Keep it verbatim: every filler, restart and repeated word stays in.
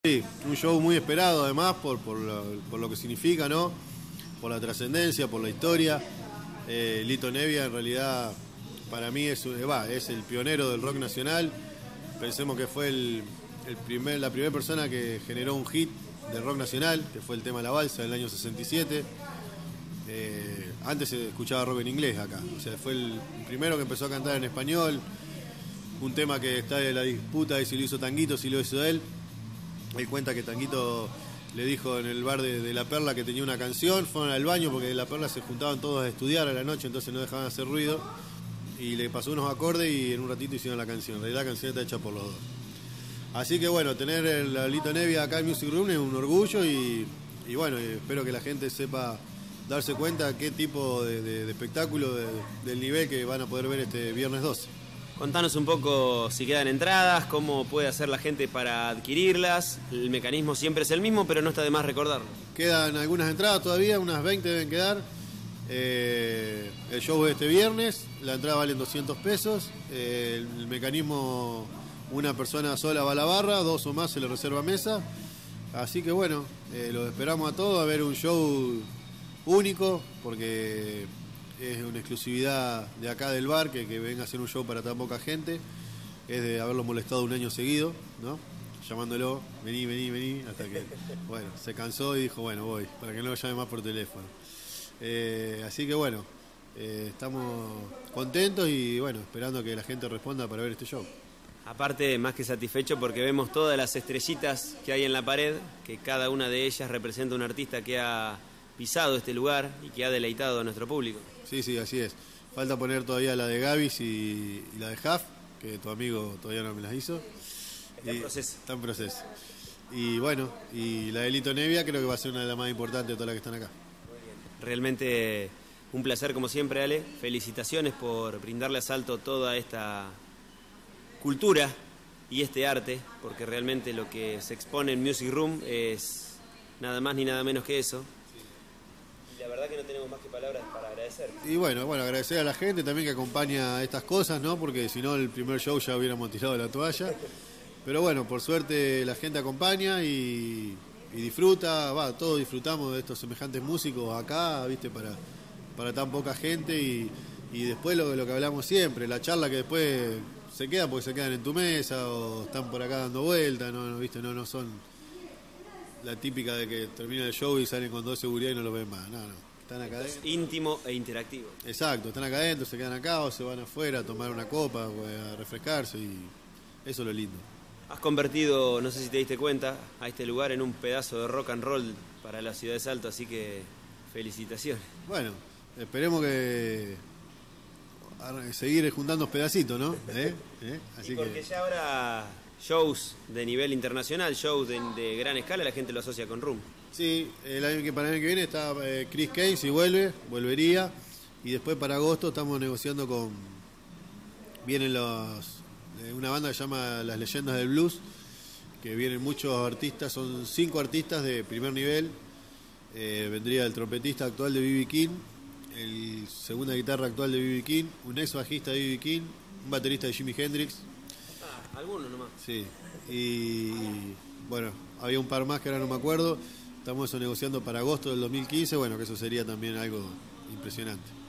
Sí, un show muy esperado además por, por, lo, por lo que significa, ¿no? Por la trascendencia, por la historia. Eh, Lito Nebbia en realidad para mí es, va, es el pionero del rock nacional. Pensemos que fue el, el primer, la primera persona que generó un hit del rock nacional, que fue el tema La Balsa del año sesenta y siete. Eh, antes se escuchaba rock en inglés acá, o sea, fue el primero que empezó a cantar en español. Un tema que está en la disputa de si lo hizo Tanguito, si lo hizo él. Él cuenta que Tanguito le dijo en el bar de, de La Perla que tenía una canción, fueron al baño porque en La Perla se juntaban todos a estudiar a la noche, entonces no dejaban hacer ruido, y le pasó unos acordes y en un ratito hicieron la canción. En realidad la canción está hecha por los dos. Así que bueno, tener el Lito Nebbia acá en Music Room es un orgullo y, y bueno, espero que la gente sepa darse cuenta qué tipo de, de, de espectáculo de, del nivel que van a poder ver este viernes doce. Contanos un poco si quedan entradas, cómo puede hacer la gente para adquirirlas. El mecanismo siempre es el mismo, pero no está de más recordarlo. Quedan algunas entradas todavía, unas veinte deben quedar. Eh, el show es este viernes, la entrada vale doscientos pesos. Eh, el, el mecanismo, una persona sola va a la barra, dos o más se le reserva mesa. Así que bueno, eh, los esperamos a todos a ver un show único, porque es una exclusividad de acá del bar, que, que venga a hacer un show para tan poca gente. Es de haberlo molestado un año seguido, ¿no? Llamándolo, vení, vení, vení, hasta que, bueno, se cansó y dijo, bueno, voy, para que no lo llame más por teléfono. Eh, así que bueno, eh, estamos contentos y bueno, esperando que la gente responda para ver este show. Aparte, más que satisfecho porque vemos todas las estrellitas que hay en la pared, que cada una de ellas representa un artista que ha pisado este lugar y que ha deleitado a nuestro público. Sí, sí, así es. Falta poner todavía la de Gavis y, y la de Huff, que tu amigo todavía no me las hizo. Está en proceso. Está en proceso. Y bueno, y la de Lito Nebbia creo que va a ser una de las más importantes de todas las que están acá. Muy bien. Realmente un placer como siempre, Ale. Felicitaciones por brindarle a Salto toda esta cultura y este arte, porque realmente lo que se expone en Music Room es nada más ni nada menos que eso. La verdad que no tenemos más que palabras para agradecer. Y bueno, bueno, agradecer a la gente también que acompaña estas cosas, ¿no? Porque si no, el primer show ya hubiéramos tirado la toalla. Pero bueno, por suerte la gente acompaña y, y disfruta, va, todos disfrutamos de estos semejantes músicos acá, ¿viste? Para, para tan poca gente y, y después lo, lo que hablamos siempre, la charla que después se queda porque se quedan en tu mesa o están por acá dando vueltas, ¿no? ¿Viste? No, no son la típica de que termina el show y salen con dos seguridad y no los ven más. No, no. Están acá adentro. Íntimo e interactivo. Exacto, están acá adentro, se quedan acá o se van afuera a tomar una copa, a refrescarse y eso es lo lindo. Has convertido, no sé si te diste cuenta, a este lugar en un pedazo de rock and roll para la ciudad de Salto, así que felicitaciones. Bueno, esperemos que seguir juntando pedacitos, ¿no? ¿Eh? ¿Eh? Así y porque que... ya ahora shows de nivel internacional, shows de, de gran escala, la gente lo asocia con Room. Sí, el año que para el año que viene está eh, Chris Case, si vuelve, volvería. Y después para agosto estamos negociando con... Vienen los... Eh, una banda que se llama Las Leyendas del Blues, que vienen muchos artistas, son cinco artistas de primer nivel. Eh, vendría el trompetista actual de B B King, el segunda guitarra actual de B B King, un ex bajista de B B King, un baterista de Jimi Hendrix. Ah, algunos nomás. Sí, y bueno, había un par más que ahora no me acuerdo. Estamos eso negociando para agosto del dos mil quince, bueno, que eso sería también algo impresionante.